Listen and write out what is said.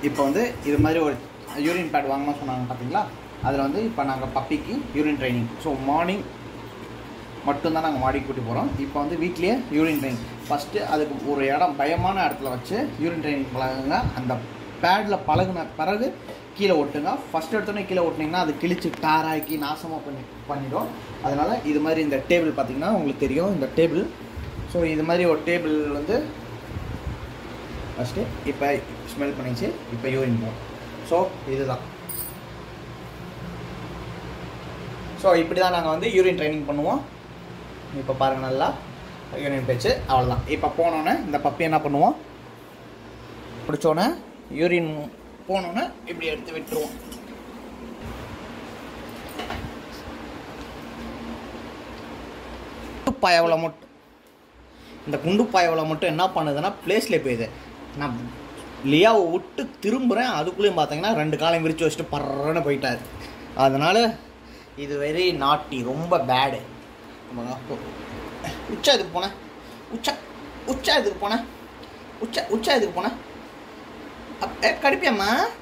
இப்போ வந்து இது மாதிரி ஒரு யூரின் பேட் வாங்கணும்னு சொன்னாங்க பார்த்தீங்களா, அதில் வந்து இப்போ நாங்கள் பப்பிக்கு யூரின் ட்ரைனிங். ஸோ மார்னிங் மட்டும்தான் நாங்கள் மாடி கூட்டி போகிறோம். இப்போ வந்து வீட்லேயே யூரின் ட்ரைனிங். ஃபஸ்ட்டு அதுக்கு ஒரு இடம் பயமான இடத்துல வச்சு யூரின் ட்ரைனிங் பழகுங்க. அந்த பேடில் பழகுன பிறகு கீழே ஒட்டுங்க. ஃபஸ்ட் எடுத்தோடனே கீழே ஒட்டினீங்கன்னா அது கிழிச்சு டாராக்கி நாசமாக பண்ணிடும். அதனால் இது மாதிரி இந்த டேபிள் பார்த்திங்கன்னா உங்களுக்கு தெரியும், இந்த டேபிள். ஸோ இது மாதிரி ஒரு டேபிள் வந்து ஃபஸ்ட்டு இப்போ ஸ்மெல் பண்ணிச்சு, இப்போ யூரின் போகும். ஸோ இதுதான். ஸோ இப்படி தான் நாங்கள் வந்து யூரின் ட்ரைனிங் பண்ணுவோம். இப்போ பாருங்கள், நல்லா யூரின் போயிடுச்சு, அவ்வளோதான். இப்போ போனோன்னே இந்த பப்பி என்ன பண்ணுவோம், பிடிச்சோன்னே யூரின் போனோன்னே இப்படி எடுத்து விட்டுருவோம். குண்டுப்பாயவளை மட்டும் இந்த குண்டுப்பாயவளை மட்டும் என்ன பண்ணுதுன்னா பிளேஸ்லேயே போயிடுது. நான் லியாவை விட்டு திரும்புகிறேன், அதுக்குள்ளேயும் பார்த்தீங்கன்னா 2 காலையும் விரித்து வச்சுட்டு பர்றன்னு போயிட்டார். அதனால் இது வெரி நாட்டி, ரொம்ப பேடு. உச்சா இதுக்கு போனேன், உச்சா இதுக்கு போனேன், உச்சா இதுக்கு போனேன். கடிப்பியம்மா.